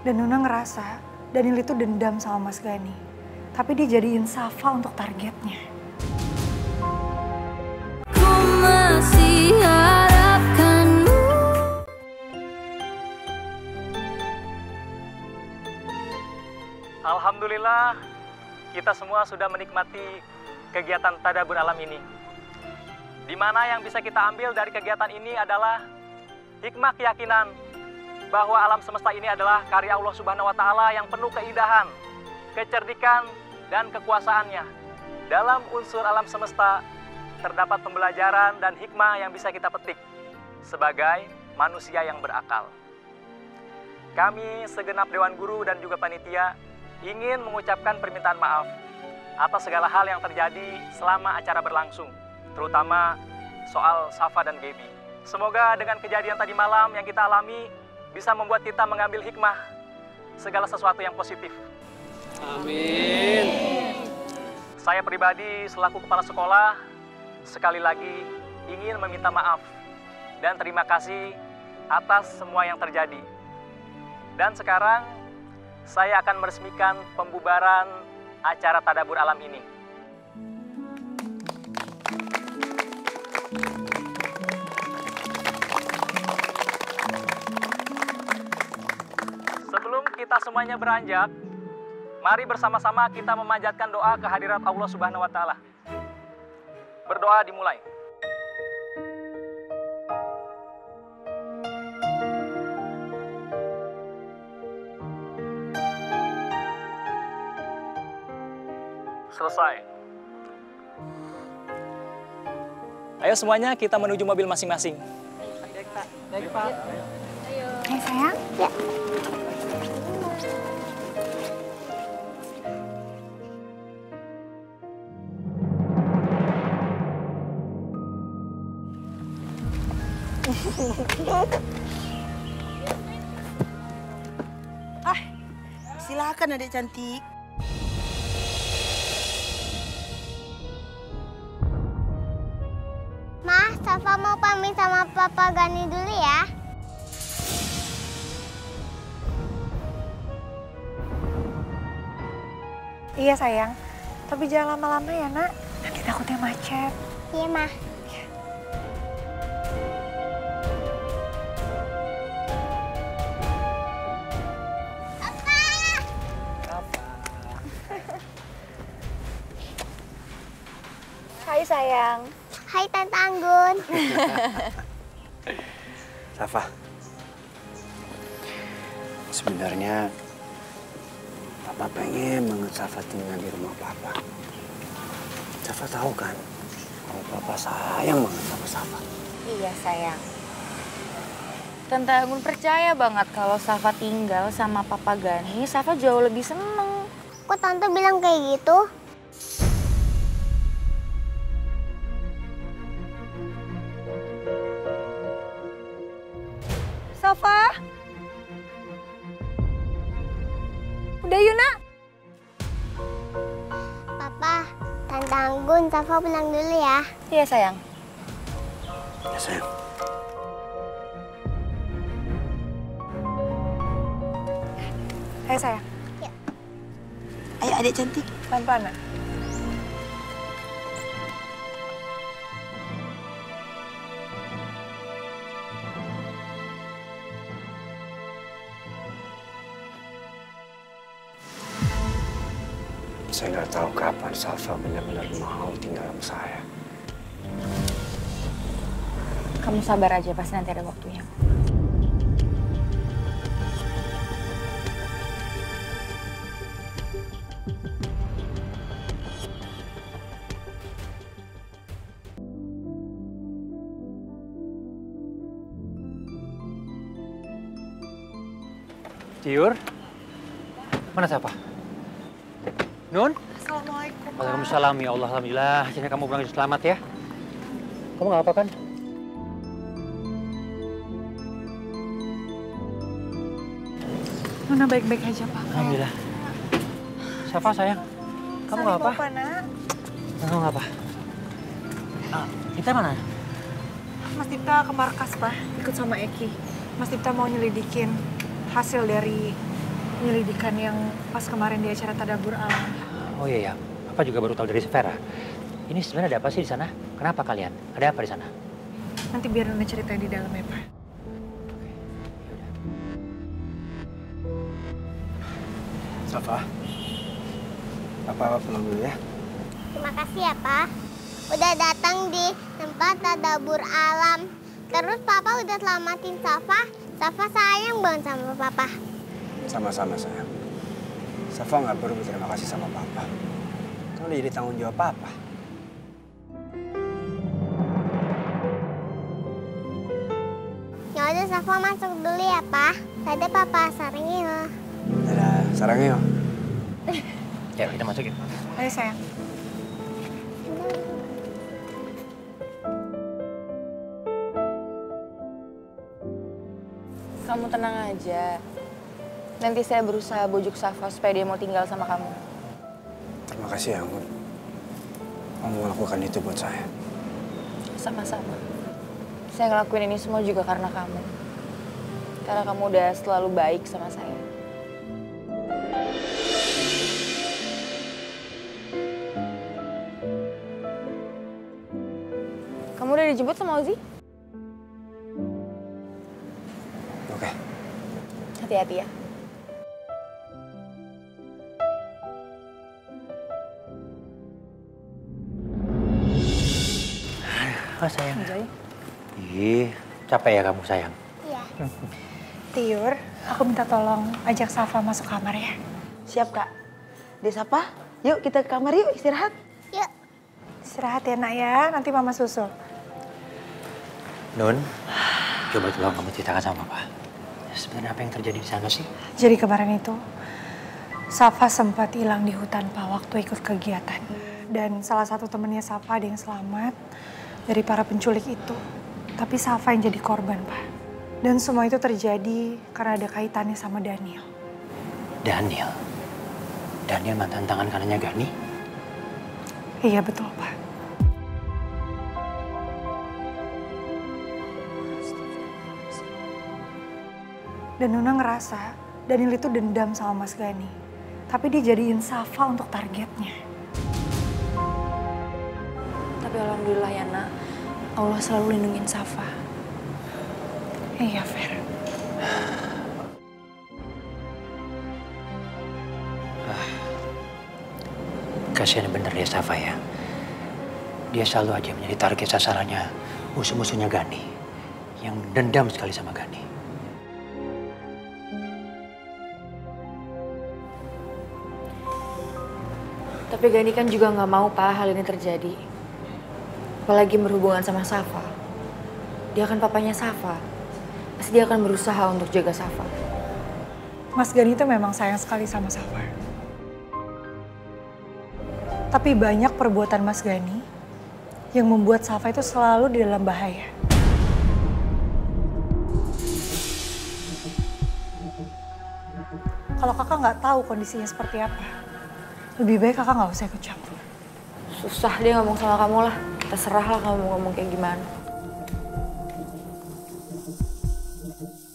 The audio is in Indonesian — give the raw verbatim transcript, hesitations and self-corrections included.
Dan Nuna ngerasa Daniel itu dendam sama Mas Gani. Tapi dia jadiin Safa untuk targetnya. Ku masih harapkanmu. Alhamdulillah, kita semua sudah menikmati kegiatan Tadabbur Alam ini. Di mana yang bisa kita ambil dari kegiatan ini adalah hikmah keyakinan bahwa alam semesta ini adalah karya Allah Subhanahu wa Ta'ala yang penuh keindahan, kecerdikan, dan kekuasaannya. Dalam unsur alam semesta terdapat pembelajaran dan hikmah yang bisa kita petik sebagai manusia yang berakal. Kami segenap Dewan Guru dan juga panitia ingin mengucapkan permintaan maaf atas segala hal yang terjadi selama acara berlangsung, terutama soal Safa dan Gaby. Semoga dengan kejadian tadi malam yang kita alami bisa membuat kita mengambil hikmah segala sesuatu yang positif. Amin. Saya pribadi selaku kepala sekolah sekali lagi ingin meminta maaf dan terima kasih atas semua yang terjadi. Dan sekarang saya akan meresmikan pembubaran acara Tadabbur Alam ini. Sebelum kita semuanya beranjak, mari bersama-sama kita memanjatkan doa kehadirat Allah Subhanahu wa Ta'ala. Berdoa dimulai. Selesai. Ayo semuanya kita menuju mobil masing-masing. Baik, Pak. Baik, Pak. Ayo sayang. Ya. Ah, silakan adik cantik. Ma, Safa mau pamit sama Papa Gani dulu ya. Iya sayang, tapi jangan lama-lama ya nak. Nanti takutnya macet. Iya, Ma. Hai sayang. Hai Tante Anggun. Safa, sebenarnya Papa pengen banget Safa tinggal di rumah Papa. Safa tahu kan, kalau Papa sayang banget sama Safa. Iya sayang. Tante Anggun percaya banget kalau Safa tinggal sama Papa Gani, Safa jauh lebih seneng. Kok Tante bilang kayak gitu? Safa. Udah yuk nak. Papa, Tante Anggun, Safa pulang dulu ya. Iya sayang. Ya sayang. Ayo sayang. Ya. Ayo adik cantik. Pelan-pelan nak. Saya nggak tahu kapan Safa benar-benar mau tinggal sama saya. Kamu sabar aja, pasti nanti ada waktunya. Ciur, mana Safa? Nun? Assalamualaikum. Waalaikumsalam ya Allah, alhamdulillah. Akhirnya kamu pulang selamat ya. Kamu nggak apa kan? Nuna baik-baik aja Pak. Alhamdulillah. Safa sayang, kamu nggak apa? Apa nak? Kamu nggak apa? Ah, kita mana? Mas Dipta ke markas Pak, ikut sama Eki. Mas Dipta mau nyelidikin hasil dari penyelidikan yang pas kemarin di acara Tadabur Alam. Oh iya ya, Papa juga baru tahu dari Vera. Ini sebenarnya ada apa sih di sana? Kenapa kalian? Ada apa di sana? Nanti biar Nona ceritain di dalam ya, Pak. Safa, Papa pulang dulu ya. Terima kasih ya, Pak. Udah datang di tempat Tadabur Alam. Terus Papa udah selamatin Safa. Safa sayang banget sama Papa. Sama-sama sayang. Safa nggak perlu berterima kasih sama Papa. Kan udah jadi tanggung jawab Papa. Ya udah, Safa masuk dulu ya, Pak. Dadah, Papa. Sarangnya. Dadah, sarangnya. Ya, kita masuk yuk. Ayo sayang. Kamu tenang aja. Nanti saya berusaha bujuk Safa supaya dia mau tinggal sama kamu. Terima kasih ya, Anggun. Kamu melakukan itu buat saya. Sama-sama. Saya ngelakuin ini semua juga karena kamu. Karena kamu udah selalu baik sama saya. Kamu udah dijemput sama Ozi? Oke. Hati-hati ya. Oh sayang. Ih, capek ya kamu sayang. Iya. Tiur, aku minta tolong ajak Safa masuk kamar ya. Siap, Kak. Desa apa? Yuk kita ke kamar yuk istirahat. Yuk. Istirahat ya, Nak ya. Nanti Mama susul. Nun, coba tolong kamu ceritakan sama Papa. Sebenarnya apa yang terjadi di sana sih? Jadi kemarin itu, Safa sempat hilang di hutan Pak waktu ikut kegiatan. Dan salah satu temennya Safa ada yang selamat dari para penculik itu. Tapi Safa yang jadi korban, Pak. Dan semua itu terjadi karena ada kaitannya sama Daniel. Daniel? Daniel mantan tangan kanannya Gani? Iya betul, Pak. Dan Nona ngerasa Daniel itu dendam sama Mas Gani. Tapi dia jadiin Safa untuk targetnya. Tapi alhamdulillah ya, Nak. Allah selalu lindungin Safa. Iya, Fer. Ah, kasihan bener ya Safa ya. Dia selalu aja menjadi target sasarannya musuh-musuhnya Gani. Yang dendam sekali sama Gani. Tapi Gani kan juga nggak mau, Pak, hal ini terjadi. Apalagi berhubungan sama Safa. Dia kan papanya Safa. Pasti dia akan berusaha untuk jaga Safa. Mas Gani itu memang sayang sekali sama Safa. Tapi banyak perbuatan Mas Gani yang membuat Safa itu selalu di dalam bahaya. Kalau kakak nggak tahu kondisinya seperti apa, lebih baik kakak nggak usah ikut campur. Susah dia ngomong sama kamu lah. Terserah lah kamu mau ngomong kayak gimana.